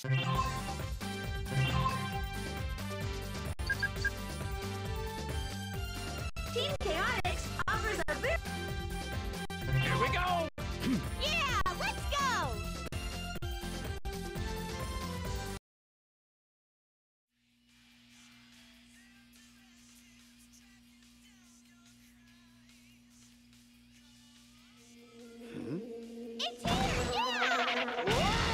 Team Chaotix offers a very... Here we go! Yeah, let's go! It's here! Yeah!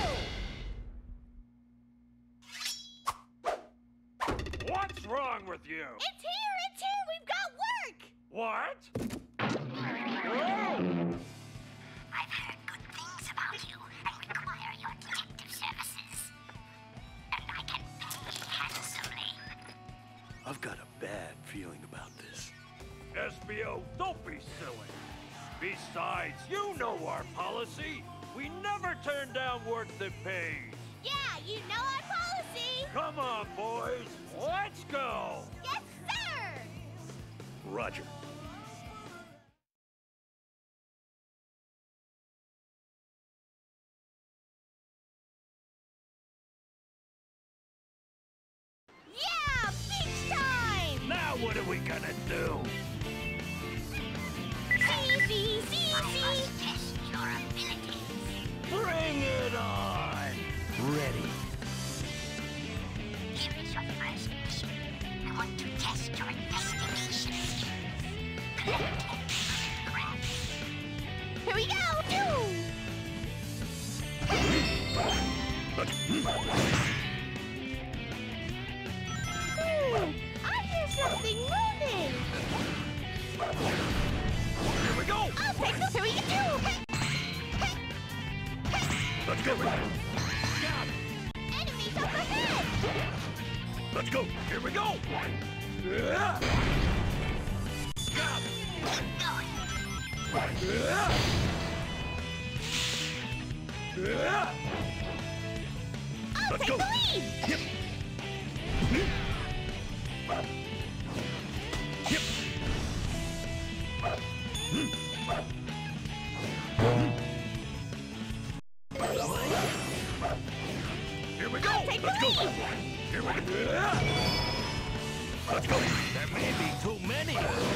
What's wrong with you? It's here! It's here! We've got work! What? Whoa! I've heard good things about you and require your detective services. And I can pay handsomely. I've got a bad feeling about this. SBO, don't be silly. Besides, you know our policy. We never turn down work that pays. Yeah, you know our policy! Come on, boys. Let's go. Yes, sir! Roger. Yeah! Beach time! Now what are we gonna do? See! Test your abilities. Bring it on! Ready. Here is your first mission. I want to test your investigation skills. Collect photographs. Here we go! I hear something moving! Here we go! I'll take the... Here we go! Let's go! Got it! Enemies up ahead! Let's go! Here we go! Got it! Keep going. I'll Let's take go. the lead! Yep. Yep. Here we go! Take the Let's go! lead. Here we go! Let's go! There may be too many!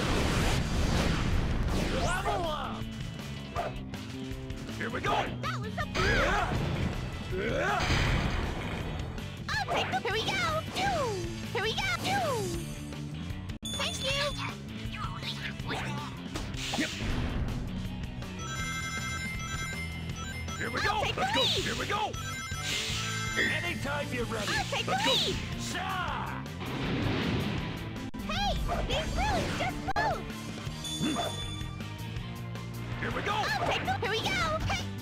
Level up! Here we go! That was a bomb! I'll take the... Here we go! Here we go! Thank you! You only have one more. Yep. Here we go! I'll take the Let's go! lead. Here we go! Anytime you're ready! I'll take the Let's go! lead. Sha! Hey! These bullets just moved! Here we go! I'll take the... Here we go!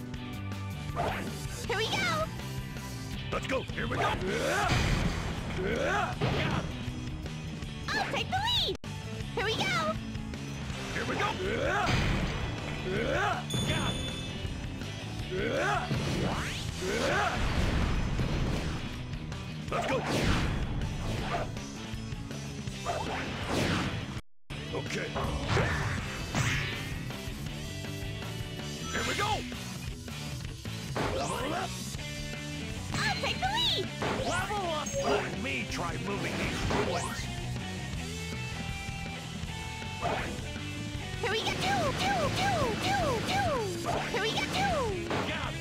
Here we go! Let's go! Here we go! Got it. I'll take the lead! Here we go! Here we go! Got it. Let's go! Okay. Here we go! Level up! I'll take the lead! Level up! Let me try moving these ruins! Here we go! Here we go! Got it.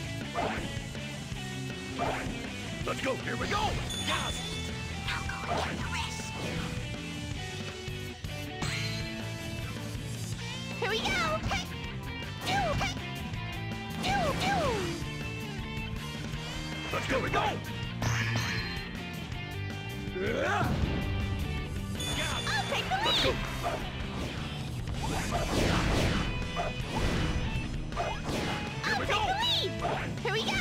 Let's go! Here we go! Got it. Now go and get the rest. Here we go! Let's go! Here we go! Got it. I'll take the Let's lead! go! Here we I'll go! take the lead! Here we go!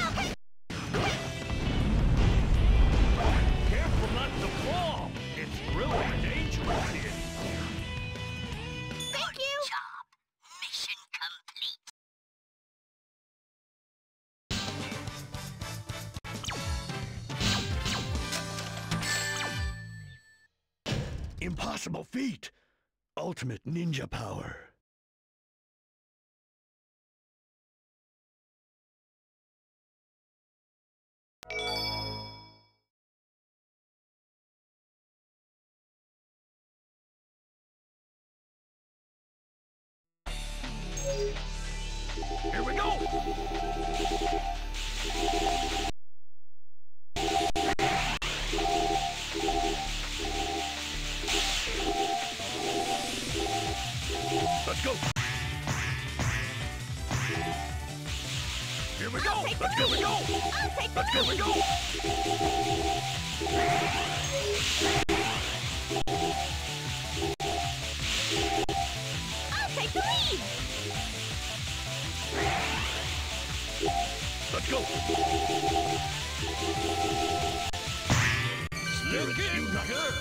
Careful not to fall! It's really dangerous here! Thank you! Job. Mission complete. Impossible feat. Ultimate ninja power. Let's go. Here we go. Take Let's the go. We lead. go. I'll take the Let's go. We lead. go. I'll take the lead. Let's go. Looking good.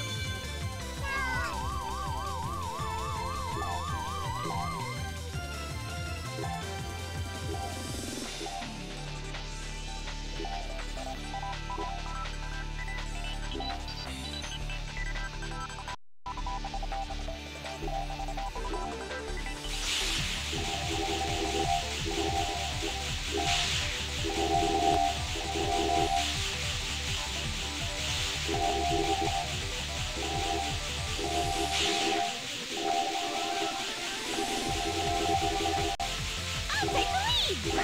I'll take the lead.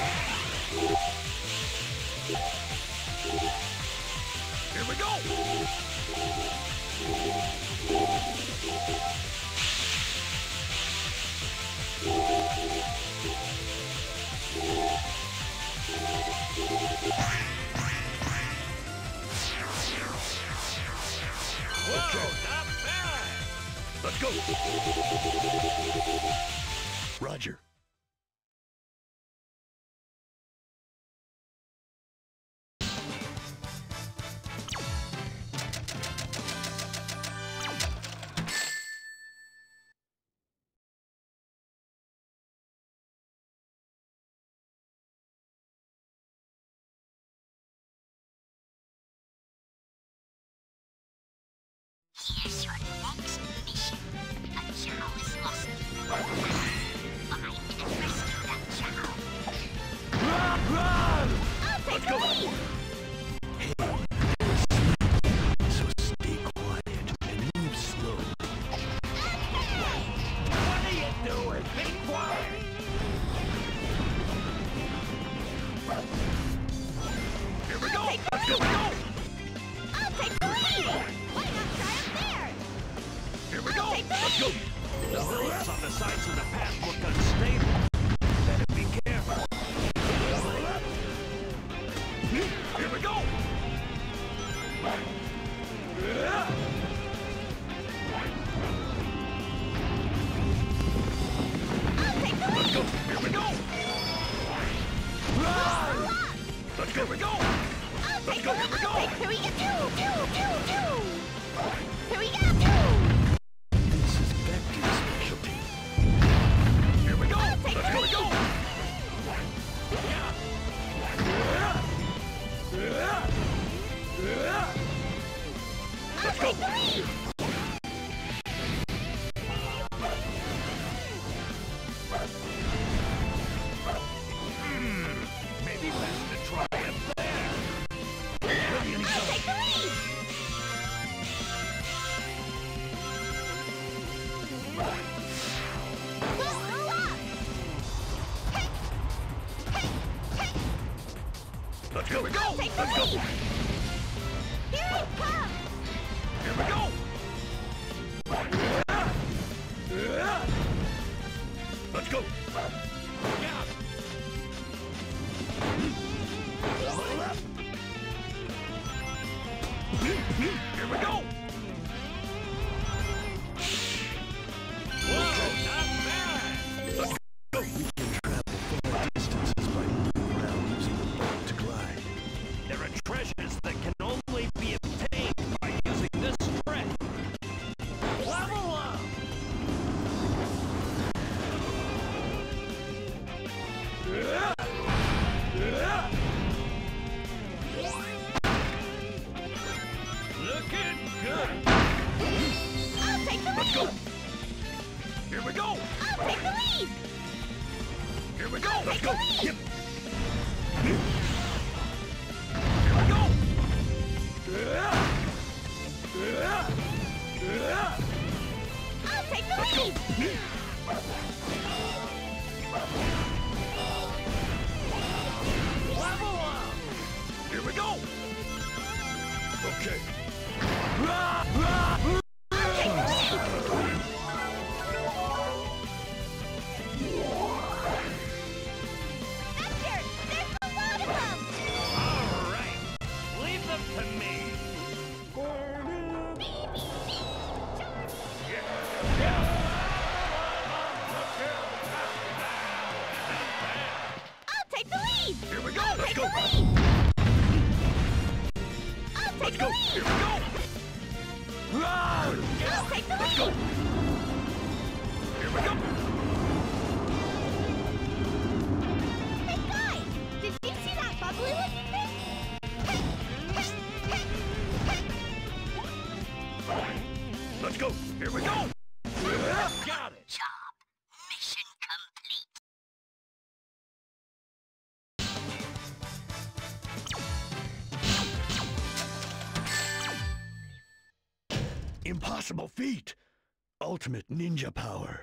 Here we go. Whoa, not bad. Let's go. Roger. Here's your next mission. A Chow is lost. Find and rescue that Chow. I'll take the lead. So stay quiet and move slow. What are you doing? Be quiet. Here we go. Take the Let's go. lead. We go. I'll take the lead. Why not try up there? Here we I'll go. take the Let's go. lead. The reliefs on the sides of the path look unstable. Better be careful. Here we go. I'll take the Let's lead. go. Here we go. Let's go. Here we go. I'll Let's take go. the Here we go. lead. Here we go. Here we go. This is Vector's specialty. Here we go. I'll take Let's the go. We go. lead. I'll Let's go. take the lead. Maybe best to try it there. I'll take the lead. Roll up. Hey. Hey. Hey. Let's go. We go. I'll take the Let's go. lead. Here it comes. Here we go. Let's go. Here we go. Whoa, not bad. Let's go. We can travel far distances by moving around using the boat to glide. There are treasures that can only be obtained by using this trick. Level up. Looking good. I'll take the Let's go. lead. Here we go. I'll take the lead. Here we go. I'll Let's take go. the lead. Yep. Here we go. I'll take the Let's go. lead. Level up. Here we go. Okay. I'll take the lead. take the Let's go. lead! Here we go. Hey guys! Did you see that bubbly looking thing? Hey! Hey! Hey! Hey! Let's go. Here we go. Got it. Job. Mission complete. Impossible feat! Ultimate ninja power.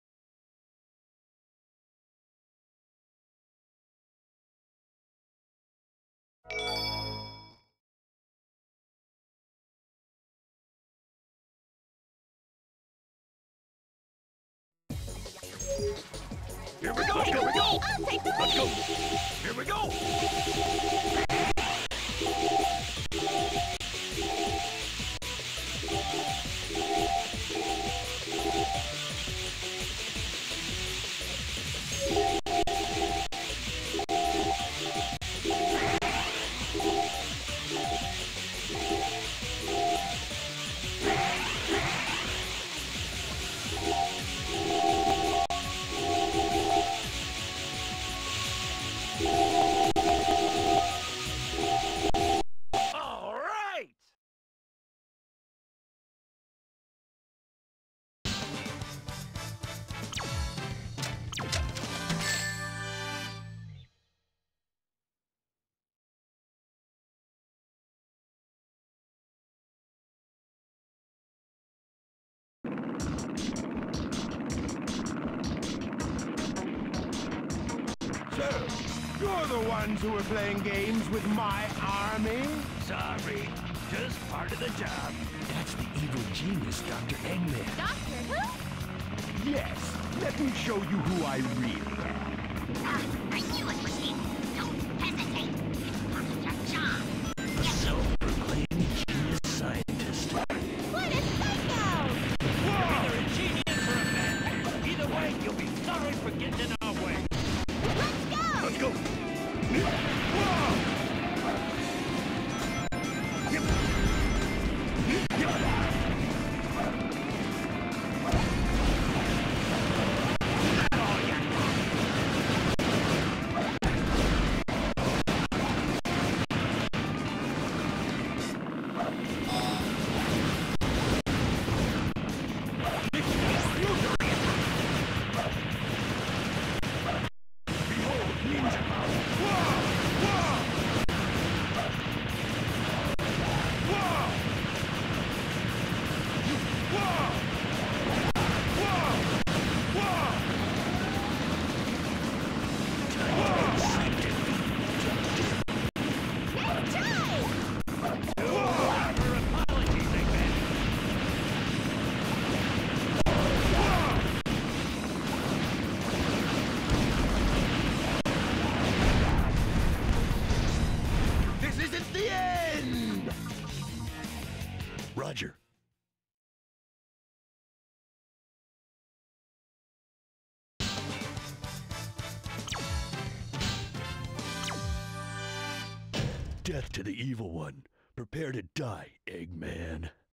Here we go. Take Here the we go. lead! I'll take the Let's go. lead! Here we go. All right. So, you're the ones who are playing games with my army? Sorry. Just part of the job. That's the evil genius, Dr. Eggman. Doctor Who? Yes, let me show you who I really am. Ah, I knew it was him. Don't hesitate. It's part of your job. Get Self-proclaimed genius scientist. What a psycho! You're either a genius or a madman. Either way, you'll be sorry for getting in our way. Let's go! Let's go. Next try! Our apologies, Eggman. This isn't the end! Roger. Death to the evil one. Prepare to die, Eggman.